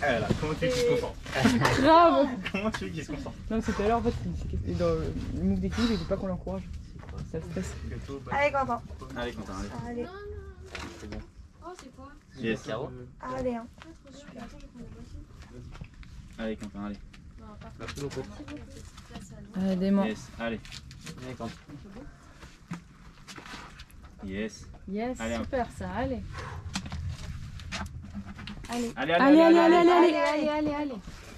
Voilà, comment tu veux qu'il se concentre? Grave. Comment tu veux qu'il se concentre? Non, c'est tout à l'heure en fait, dans le move d'équilibre, il veut pas qu'on l'encourage. Ça le stresse. Allez, Quentin. Allez, Quentin, allez. Allez. C'est bon. Oh, c'est quoi? Yes. Carreau. Allez, hein. Allez, Quentin, allez. Merci beaucoup. Allez, dément. Yes, allez. Allez, Quentin. Yes. Yes, Allez, super ça, allez. Allez, Allez, allez, allez, allez, allez, allez.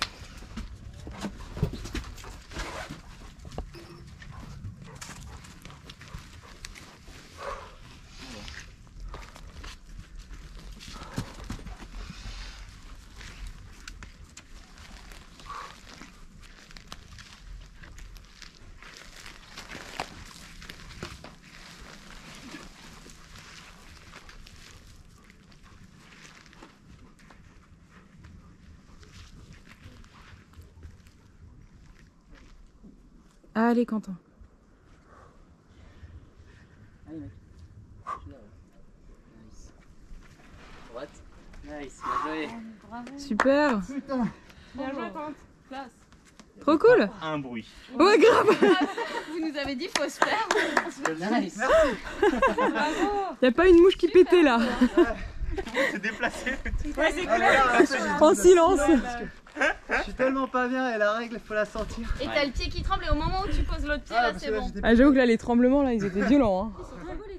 Allez, Quentin. Allez, mec. Nice. Droite. Nice, bien joué. Super. Bien joué, Quentin. Classe. Trop cool. Un bruit. Ouais, grave. Vous nous avez dit faut se faire. Nice. Y'a pas une mouche qui pétait là. C'est déplacé. Ouais, c'est clair. En silence. Je suis tellement pas bien et la règle, il faut la sentir. Et t'as le pied qui tremble et au moment où tu poses l'autre pied, là, c'est bon. Ah, j'avoue que là, les tremblements là, ils étaient violents. Hein. Ils sont trop beaux,